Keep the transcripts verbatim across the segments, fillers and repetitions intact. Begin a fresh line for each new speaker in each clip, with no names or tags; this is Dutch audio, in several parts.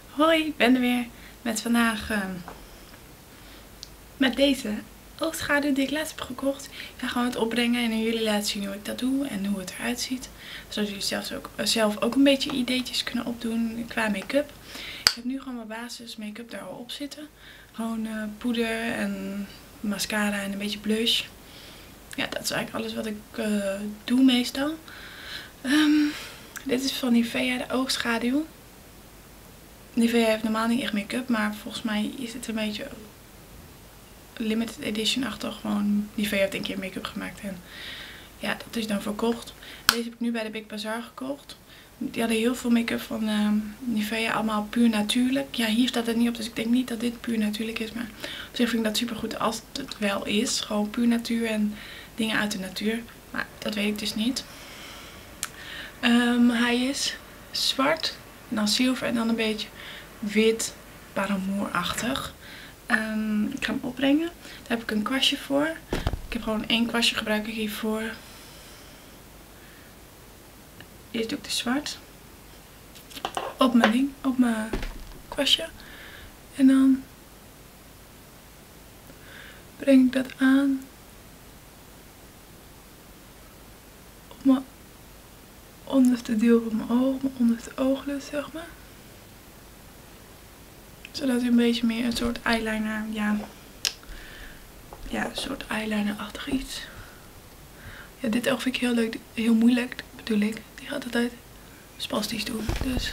Hoi, ik ben er weer met vandaag uh, met deze oogschaduw die ik laatst heb gekocht. Ik ga gewoon het opbrengen en aan jullie laten zien hoe ik dat doe en hoe het eruit ziet. Zodat jullie zelf ook, uh, zelf ook een beetje ideetjes kunnen opdoen qua make-up. Ik heb nu gewoon mijn basis make-up daar al op zitten. Gewoon uh, poeder en mascara en een beetje blush. Ja, dat is eigenlijk alles wat ik uh, doe meestal. Um, dit is van Nivea, de oogschaduw. Nivea heeft normaal niet echt make-up, maar volgens mij is het een beetje limited edition-achtig. Gewoon Nivea heeft een keer make-up gemaakt en ja, dat is dan verkocht. Deze heb ik nu bij de Big Bazaar gekocht. Die hadden heel veel make-up van uh, Nivea, allemaal puur natuurlijk. Ja, hier staat het niet op, dus ik denk niet dat dit puur natuurlijk is. Maar op zich vind ik dat super goed als het wel is. Gewoon puur natuur en dingen uit de natuur. Maar dat weet ik dus niet. Um, hij is zwart, en dan zilver en dan een beetje wit, paramoorachtig. Um, ik ga hem opbrengen. Daar heb ik een kwastje voor. Ik heb gewoon één kwastje gebruik ik hiervoor. Eerst doe ik de zwart. Op mijn ding, op mijn kwastje. En dan breng ik dat aan. Op mijn onderste deel van mijn oog, mijn onderste ooglid zeg maar. Zodat hij een beetje meer een soort eyeliner, ja, ja een soort eyeliner-achtig iets. Ja, dit oog vind ik heel leuk, heel moeilijk bedoel ik. Die gaat altijd spastisch doen, dus.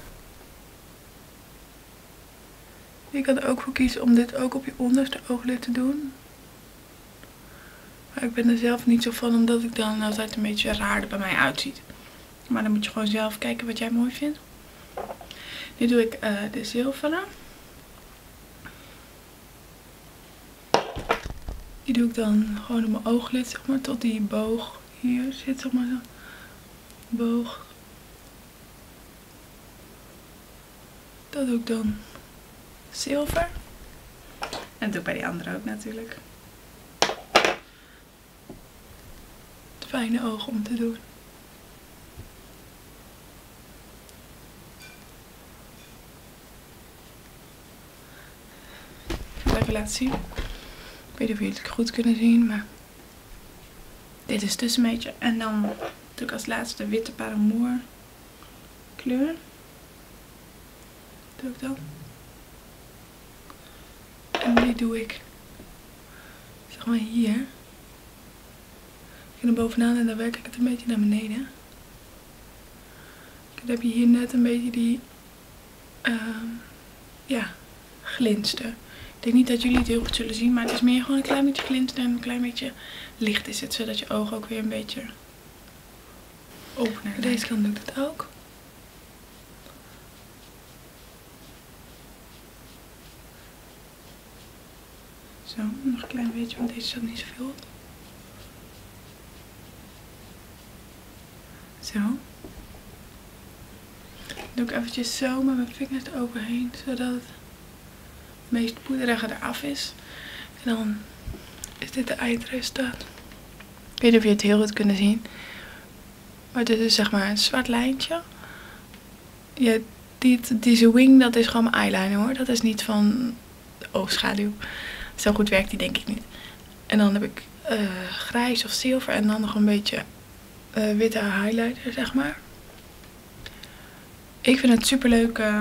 Je kan er ook voor kiezen om dit ook op je onderste ooglid te doen. Maar ik ben er zelf niet zo van, omdat ik dan altijd een beetje raar er bij mij uitziet. Maar dan moet je gewoon zelf kijken wat jij mooi vindt. Nu doe ik uh, de zilveren. Die doe ik dan gewoon op mijn ooglid, zeg maar, tot die boog hier zit, zeg maar zo. Boog. Dat doe ik dan zilver. En dat doe ik bij die andere ook natuurlijk. Fijne ogen om te doen. Ik ga het even laten zien. Ik weet niet of jullie het goed kunnen zien, maar dit is dus een beetje. En dan doe ik als laatste de witte paramoor kleur. Doe ik dan. En die doe ik zeg maar hier. Ik ga er bovenaan en dan werk ik het een beetje naar beneden. Dan heb je hier net een beetje die uh, ja, glinster. Ik denk niet dat jullie het heel goed zullen zien, maar het is meer gewoon een klein beetje glinster en een klein beetje licht is het. Zodat je ogen ook weer een beetje opener lijken. Deze kant doe ik dat ook. Zo, nog een klein beetje, want deze zat niet zoveel op. Zo. Dan doe ik eventjes zo met mijn vingers eroverheen, zodat het meest poederige eraf is. En dan is dit de eindresultaat. Ik weet niet of je het heel goed kunnen zien. Maar dit is zeg maar een zwart lijntje. Ja, die, deze wing, dat is gewoon mijn eyeliner hoor. Dat is niet van de oogschaduw. Zo goed werkt die denk ik niet. En dan heb ik uh, grijs of zilver en dan nog een beetje uh, witte highlighter zeg maar. Ik vind het super leuk. Uh,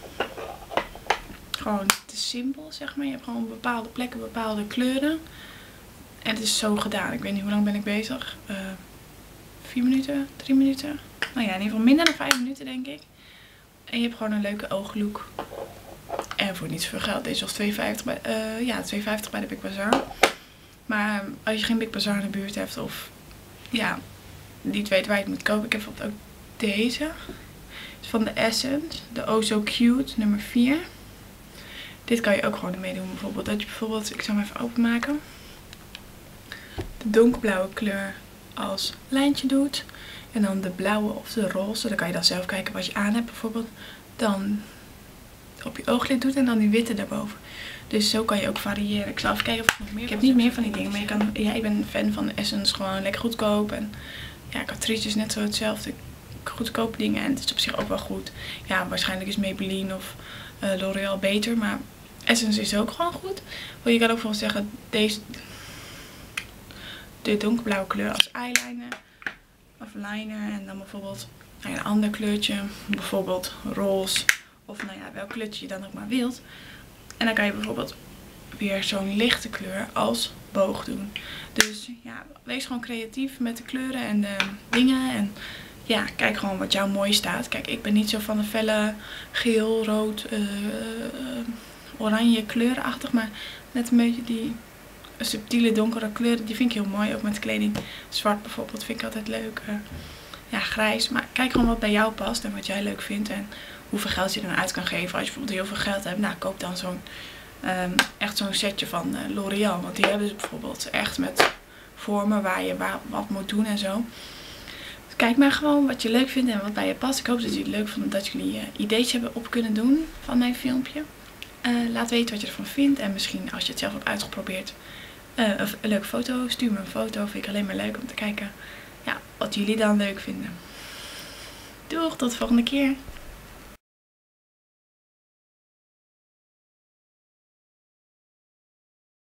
gewoon te simpel zeg maar. Je hebt gewoon op bepaalde plekken bepaalde kleuren. En het is zo gedaan. Ik weet niet hoe lang ben ik bezig. Uh, vier minuten, drie minuten. Nou ja, in ieder geval minder dan vijf minuten denk ik. En je hebt gewoon een leuke ooglook. En voor niet zoveel geld. Deze was twee vijftig bij, uh, ja, twee vijftig bij de Big Bazaar. Maar als je geen Big Bazaar in de buurt hebt of ja, niet weet waar je het moet kopen. Ik heb bijvoorbeeld ook deze. Het is van de Essence. De Oh So Cute nummer vier. Dit kan je ook gewoon ermee doen bijvoorbeeld. Dat je bijvoorbeeld, ik zal hem even openmaken. De donkerblauwe kleur als lijntje doet. En dan de blauwe of de roze. Dan kan je dan zelf kijken wat je aan hebt bijvoorbeeld. Dan op je ooglid doet en dan die witte daarboven. Dus zo kan je ook variëren. Ik zal even kijken of ik nog meer. Ik heb niet meer van die dingen, maar je kan, ja, ik ben een fan van Essence, gewoon lekker goedkoop. En ja, Catrice is net zo hetzelfde. goedkope dingen. En het is op zich ook wel goed. Ja, waarschijnlijk is Maybelline of uh, L'Oreal beter. Maar Essence is ook gewoon goed. Want je kan ook bijvoorbeeld zeggen, deze de donkerblauwe kleur als eyeliner of liner. En dan bijvoorbeeld nou ja, een ander kleurtje. Bijvoorbeeld roze. Of nou ja, welk kleurtje je dan ook maar wilt. En dan kan je bijvoorbeeld weer zo'n lichte kleur als boog doen. Dus ja, wees gewoon creatief met de kleuren en de dingen. En ja, kijk gewoon wat jou mooi staat. Kijk, ik ben niet zo van de felle geel, rood, uh, uh, oranje kleurenachtig. Maar net een beetje die subtiele donkere kleuren, die vind ik heel mooi. Ook met kleding. Zwart bijvoorbeeld vind ik altijd leuk. Uh, ja, grijs. Maar kijk gewoon wat bij jou past en wat jij leuk vindt. En hoeveel geld je er dan uit kan geven. Als je bijvoorbeeld heel veel geld hebt, nou koop dan zo'n um, echt zo'n setje van uh, L'Oreal. Want die hebben ze bijvoorbeeld echt met vormen waar je waar, wat moet doen en zo. Dus kijk maar gewoon wat je leuk vindt en wat bij je past. Ik hoop dat jullie het leuk vonden dat jullie uh, ideetjes hebben op kunnen doen van mijn filmpje. Uh, laat weten wat je ervan vindt. En misschien als je het zelf hebt uitgeprobeerd, uh, een, een leuke foto. Stuur me een foto. Vind ik alleen maar leuk om te kijken ja, wat jullie dan leuk vinden. Doeg, tot de volgende keer.